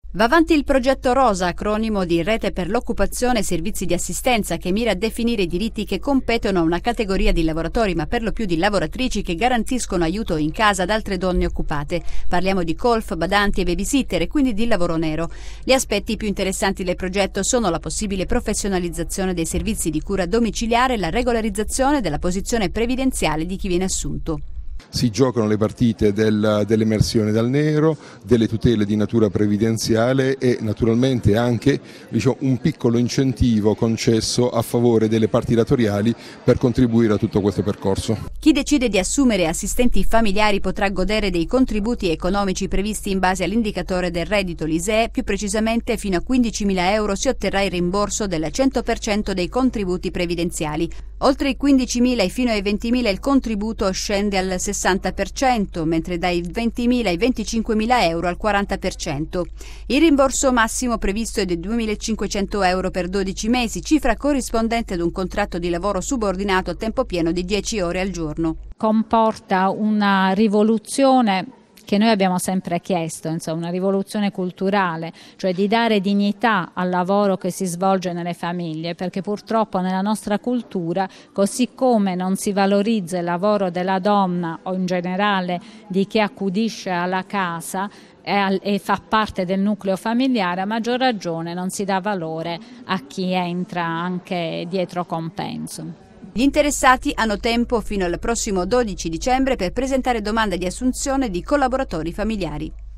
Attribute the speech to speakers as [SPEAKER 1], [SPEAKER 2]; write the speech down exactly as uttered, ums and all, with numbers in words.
[SPEAKER 1] Va avanti il progetto ROSA, acronimo di Rete per l'Occupazione e Servizi di Assistenza, che mira a definire i diritti che competono a una categoria di lavoratori, ma per lo più di lavoratrici che garantiscono aiuto in casa ad altre donne occupate. Parliamo di colf, badanti e babysitter, e quindi di lavoro nero. Gli aspetti più interessanti del progetto sono la possibile professionalizzazione dei servizi di cura domiciliare e la regolarizzazione della posizione previdenziale di chi viene assunto.
[SPEAKER 2] Si giocano le partite del, dell'emersione dal nero, delle tutele di natura previdenziale e naturalmente anche, diciamo, un piccolo incentivo concesso a favore delle parti datoriali per contribuire a tutto questo percorso.
[SPEAKER 1] Chi decide di assumere assistenti familiari potrà godere dei contributi economici previsti in base all'indicatore del reddito, l'I S E E, più precisamente fino a quindicimila euro si otterrà il rimborso del cento per cento dei contributi previdenziali. Oltre i quindicimila e fino ai ventimila il contributo scende al sessanta per cento, mentre dai ventimila ai venticinquemila euro al quaranta per cento. Il rimborso massimo previsto è di duemilacinquecento euro per dodici mesi, cifra corrispondente ad un contratto di lavoro subordinato a tempo pieno di dieci ore al giorno.
[SPEAKER 3] Comporta una rivoluzione che noi abbiamo sempre chiesto, insomma, una rivoluzione culturale, cioè di dare dignità al lavoro che si svolge nelle famiglie, perché purtroppo nella nostra cultura, così come non si valorizza il lavoro della donna o in generale di chi accudisce alla casa e, e fa parte del nucleo familiare, a maggior ragione non si dà valore a chi entra anche dietro compenso.
[SPEAKER 1] Gli interessati hanno tempo fino al prossimo dodici dicembre per presentare domanda di assunzione di collaboratori familiari.